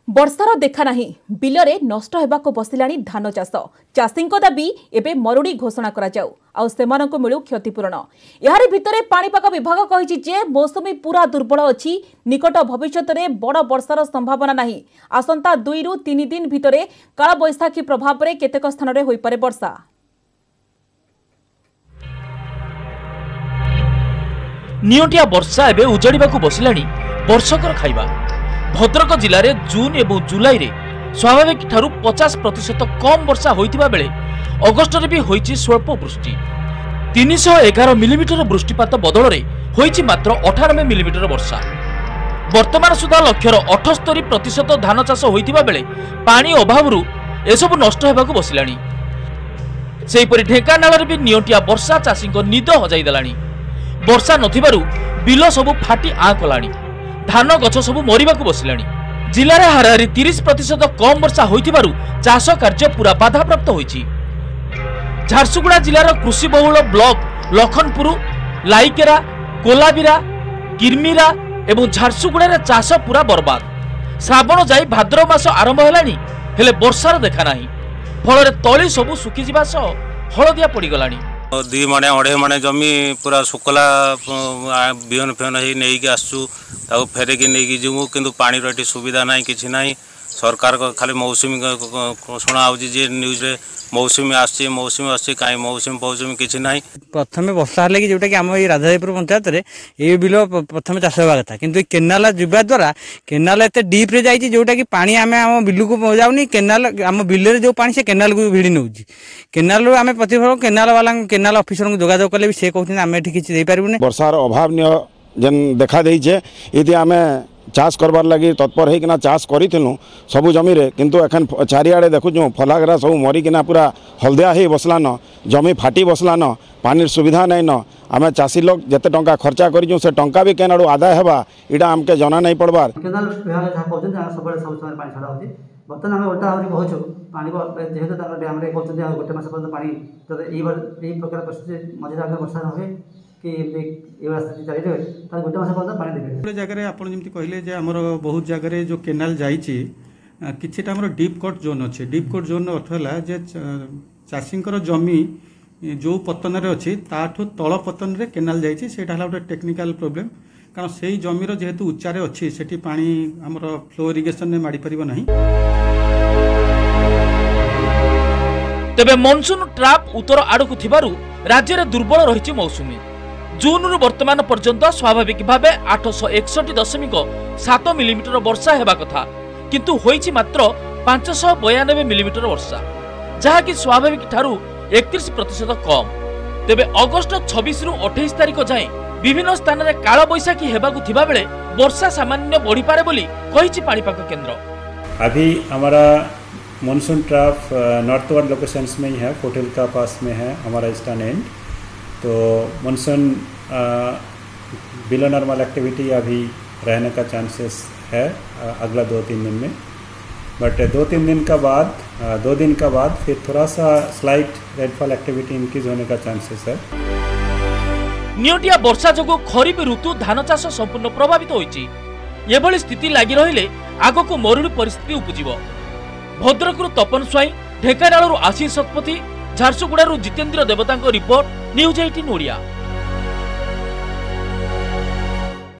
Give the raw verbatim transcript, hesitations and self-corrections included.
वर्षार देखा नहीं बिलरे नष्ट हेबाको बसिलाणी धान चाष चाषी दाबी एबे मरुड़ी घोषणा करा जाऊ आउ सेमानंकु मिलू क्षतिपूरण। यारि भितरे पाणीपाग विभाग कहिछि जे मौसमी पूरा दुर्बल अछि, निकट भविष्यत में बड़ वर्षार संभावना नहीं। आसंता दुई रु तीन दिन भितरे काल बैशाखी प्रभाव में केतेक स्थान में होई पारे वर्षा। नियोटिया वर्षा एबे उजाड़िबाकु बसिलाणी वर्षकर खाइबा। भद्रक जिले में जून एवं जुलाई रे स्वाभाविक ठारू पचास प्रतिशत कम वर्षा होइतिबा बेले अगस्ट रे भी होइछि स्वल्प वृष्टि। तीन सौ एगार मिलीमीटर वृष्टिपात बदल रे होइछि मात्र अठानबे मिलीमीटर वर्षा। वर्तमान सुधा लक्ष्यर अठस्तरी प्रतिशत धान चाष होइतिबा बेले पानी अभावरू एसबु नष्ट हेबाकु बसिलाणी। सेहिपरि ढेंकानाल रे भी नियोटिया वर्षा चाषी निद हजाई देलाणी। वर्षा नथिबारु बिल सबु फाटी आ कलाणी, धान गछ सबु मरिबाकु बसिलाणी। जिले में हाराहारी तीस प्रतिशत कम वर्षा होइतिबारु चाष कार्य पूरा बाधाप्राप्त होइछि। झारसुगुड़ा जिलार कृषि बहुल ब्लॉक लखनपुर, लाइकेरा, कोलाबिरा, किरमिरा एवं झारसुगुड़ा रे चाष पूरा बर्बाद। श्रावण जाई भाद्रव मास आरंभ हेलानी हेले वर्षार देखा नाही। फल तली सबु सुखी जिबा सह हलदिया पड़ी गलानी। दी मने अढ़े मने जमी पूरा सुकला बिहन फिहन ही नहीं कि आसु फेरिकी नहीं जीवु किंतु पानी रे सुविधा ना कि ना। सरकार को खाली मौसुमी शुणा जे न्यूज रे मौसुमी आसी मौसुमी आसी कहीं मौसुमी फौसुमी किसी ना। प्रथम वर्षा है कि जोटा कि आम राधादेपुर पंचायत रे ये बिल प्रथम चाष होगा कथा किंतु केनाल जुबा द्वारा केनाल एत डीप रे जाइए जोटा कि पानी आम आम बिल को जाऊनी केनाल आम बिल जो पानी से केनाल को भिड़ी नौ केनाल आम प्रतिफल केनाल वाला केनाल ऑफिसर को जोगाजोग कले भी से कहते आम ये किसी पारूनी। वर्षार अभाव जेन देखा देइछे इति आमे चाष करबार लगी तत्पर होना चाष करूँ सबू जमी रे किंतु एखन चारिआडे देखुँ फलागरा सब मरिकिना पूरा हलदिया हो बसलान, जमी फाटी बसलान, पानी सुविधा नहीं न। आम चाषी लोग जिते टंका खर्चा करूँ से टंका भी केन आड़ू आदाय होगा इटा आमके जना नहीं पड़बार। बर्तमान आम उल्टा आहरी कहूँ पानी को जेहेतु डैम कहते गोटे मस पर्यटन पानी यही प्रकार परिस्थिति मझे आगे वर्षा न हुए गोटे मस पर्यटन पानी देवे जगह आपड़ी कहले आमर बहुत जगह जो केनाल जाइए किटा आम डीप कट जोन अच्छे। डीप कट जोन अर्थ है चाषी जमी जो पतन अच्छी ताठू तल पतन रे केनाल जाइए से गोटे टेक्निकल प्रोब्लेम कारण से जमीर जेहेतु उच्चारे अच्छी से पानी आमर फ्लो इरिगेशन में माड़ी पारिबो नहीं। तेबे मॉनसून ट्राप उत्तर आड़कु थिबारु राज्य रे दुर्बल रहिछि मौसुमी। जून रु वर्तमान पर्यंत स्वाभाविक भावे आठ सौ एकसठ दशमिक सात मिलीमीटर वर्षा हेबा कथा किंतु होइछि मात्र पांच सौ बयानबे मिलीमीटर वर्षा, जहाँकि स्वाभाविक ठारू एकतीस प्रतिशत कम। तेबे अगस्ट छब्बीस रु अट्ठाईस तारिख जाए विभिन्न स्थान में काल बैशाखी हेबाकु थिबा बेले वर्षा सामान्य बढ़ी पारे बोली कहिछि पाणीपाग केंद्र। अभी हमारा मानसून ट्रफ नॉर्थवर्ड लोकेशंस में ही है, कोटिल का पास में है हमारा ईस्टर्न एंड। तो मानसून बिलो नॉर्मल एक्टिविटी अभी रहने का चांसेस है अगला दो तीन दिन में, बट दो तीन दिन का बाद दो दिन का बाद फिर थोड़ा सा स्लाइट रेनफॉल एक्टिविटी इंक्रीज होने का चांसेस है। नियोटिया वर्षा जोगु खरीफ ऋतु धान चाष संपूर्ण प्रभावित होइछि। एभली स्थिति लागि रहिले आगको मरुड़ी परिस्थिति उपजिबो। भद्रकरू तपन स्वाई, ढेंकानालरू आशीष शतपथी, झारसुगुड़ारू जितेंद्र देवतांको रिपोर्ट, न्यूज अठारह ओडिया।